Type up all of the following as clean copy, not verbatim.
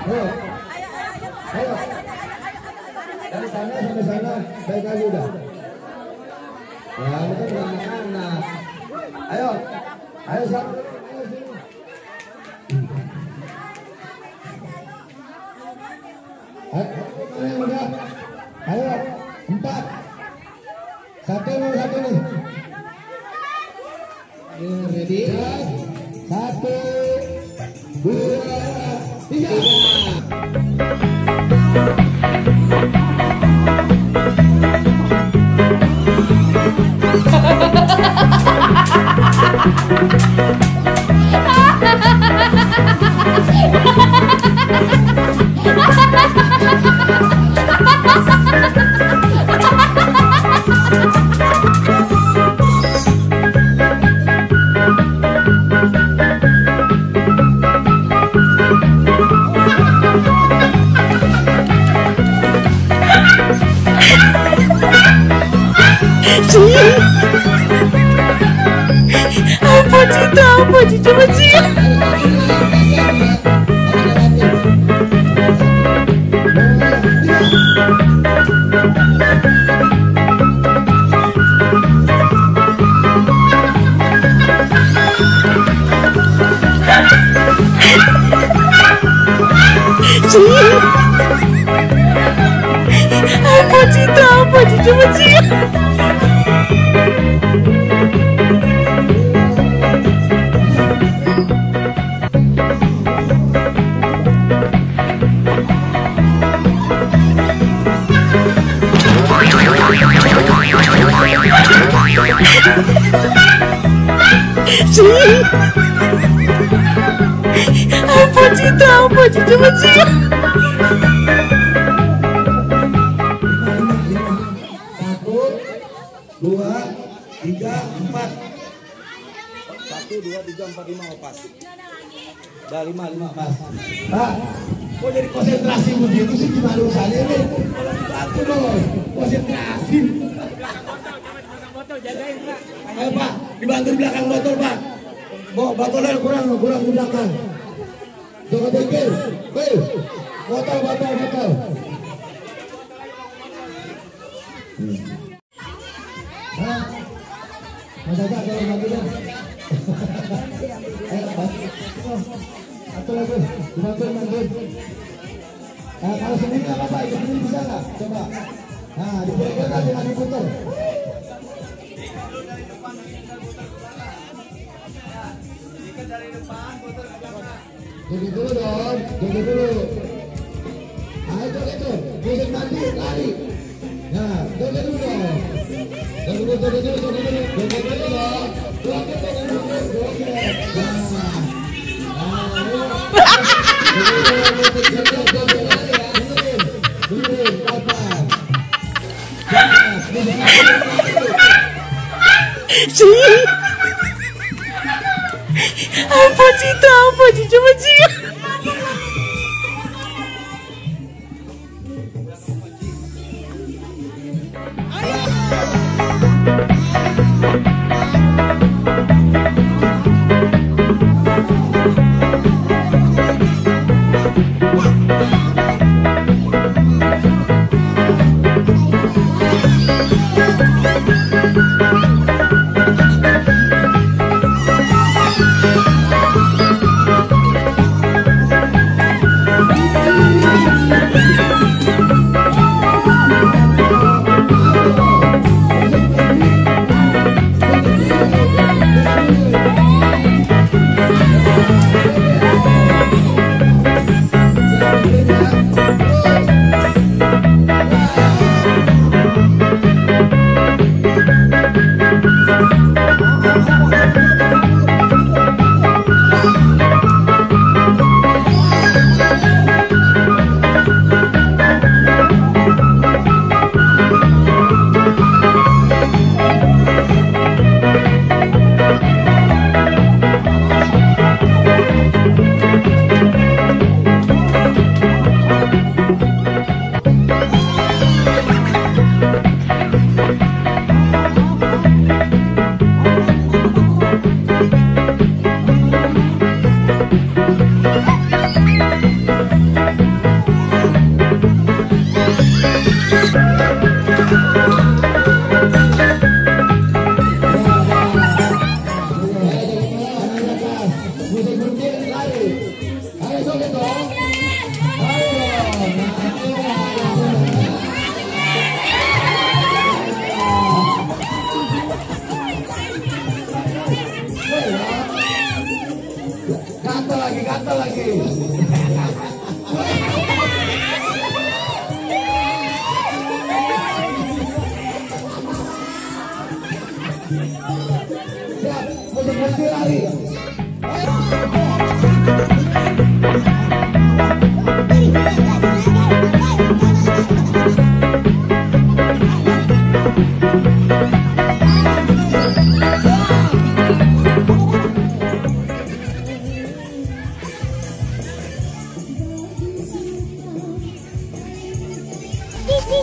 Ayo. Ayo. Dari sana sampai sana, baik lagi udah. Ya, itu bukan anak. Ayo. Ayo sama. Ayo, 4. Satu nih. Ready? 1, 2, apa sih coba sih? Apa sih coba sih? Apa sih coba sih? 1, 2, 3, 4. 1, 2, 3, 4, 5 pas. Udah 5 pas. Pak, kok jadi konsentrasi begitu sih gimana urusannya nih? Kalau dibantu dong, konsentrasi. Jagain Pak. Ayo Pak, dibantu di belakang botol Pak. Botolnya kurang di belakang. Jangan dengkel, botol. Mas Aja kalau lagi dong. Satu lagi, dibantuin. Kalau sendiri nggak apa-apa, itu sendiri bisa nggak? Coba. Nah, diputar dengan diputar. Joget dulu dong, joget dulu. Ayo joget tuh, musik mandi, lari. Nah, joget dulu dong. Joget dulu dong. Apa sih coba sih?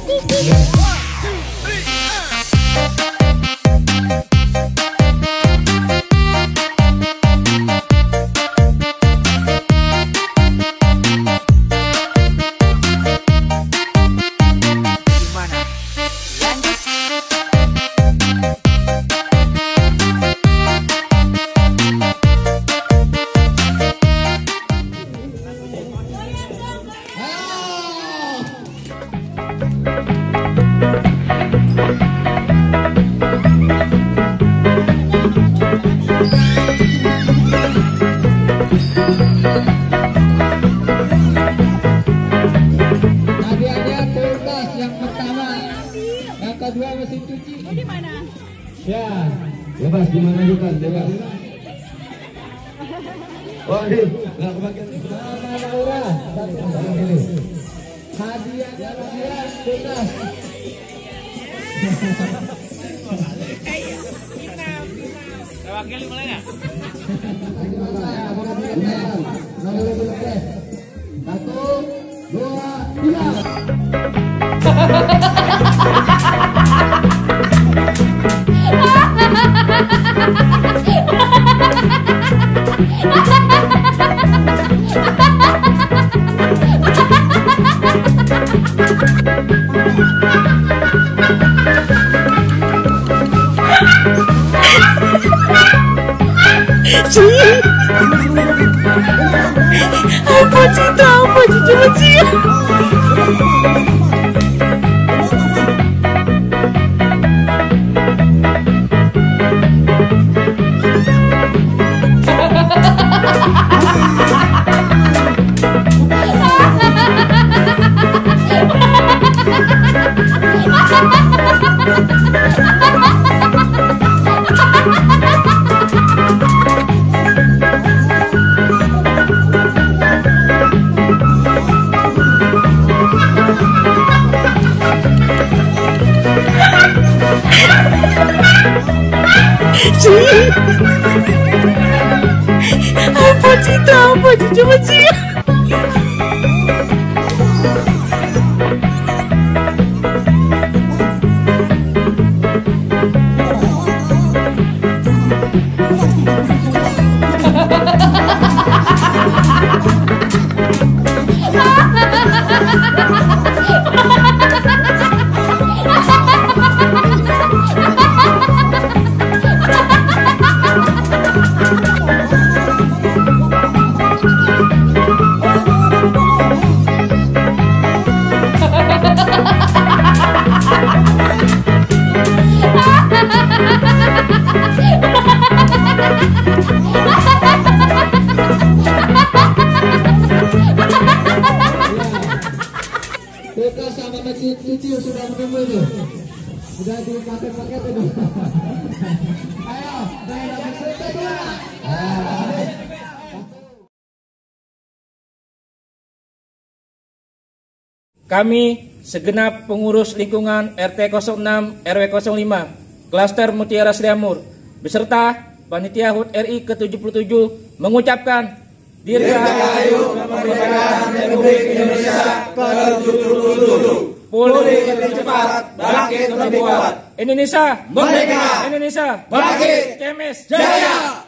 Kedua mesin cuci. Di mana? Ya, bebas di mana juga, bebas. Oh, ini enggak kebagian. Nama Laura. Hadiah jalan bebas. Wakil mulai ya? Satu, dua, tiga. Apa cinta, apa cici-cici? Apa cinta, apa cici-cici? Kita sama mesin cuci sudah menunggu itu. Sudah dipakai-pakai itu. Ayo, Kami segenap pengurus lingkungan RT 06 RW 05 Klaster Mutiara Sriamur beserta Panitia HUT RI ke-77 mengucapkan Dirgahayu Kemerdekaan Republik Indonesia ke-77. Pulih lebih cepat, bangkit lebih kuat. Indonesia merdeka, Indonesia bangkit, Kemis Jaya.